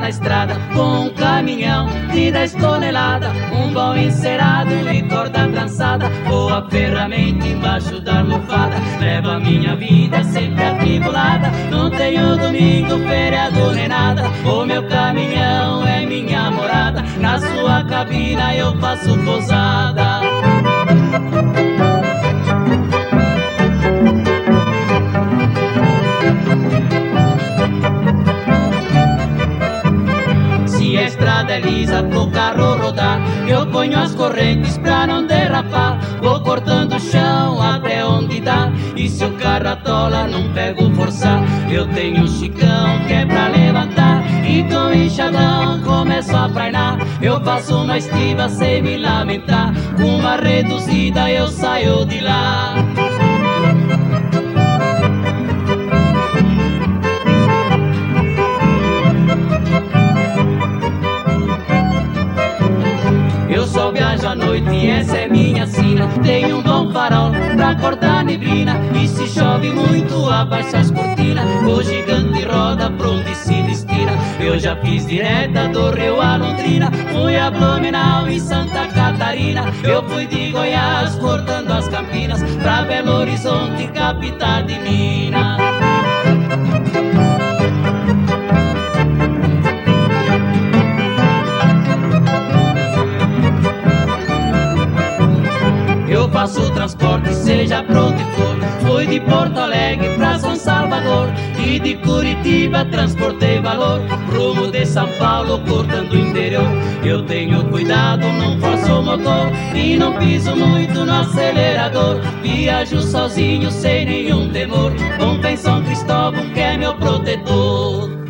na estrada com um caminhão de 10 toneladas, um bom encerado e corda trançada, boa ferramenta embaixo da almofada, leva a minha vida sempre atribulada, não tenho domingo, feriado nem nada, o meu caminhão é minha morada, na sua cabina eu faço pousada. Se a estrada é lisa pro carro rodar, eu ponho as correntes pra não derrapar, vou cortando o chão até onde dá, e se o carro atola não pego forçar, eu tenho um chicão que é pra levantar, e com o enxadão começo a prainar, eu faço uma estiva sem me lamentar, com uma reduzida eu saio de lá. Eu só viajo à noite e essa é minha sina, tenho um bom farol pra cortar neblina, e se chove muito abaixa as cortinas, o gigante roda pra onde se destina. Eu já fiz direta do Rio a Londrina, fui a Blumenau e Santa Catarina, eu fui de Goiás cortando as Campinas pra Belo Horizonte, capital de Minas. Eu faço transporte, seja pra onde for, fui de Porto Alegre pra São Salvador, e de Curitiba transportei valor, rumo de São Paulo cortando o interior. Eu tenho cuidado, não forço o motor e não piso muito no acelerador, viajo sozinho sem nenhum temor, com São Cristóvão que é meu protetor.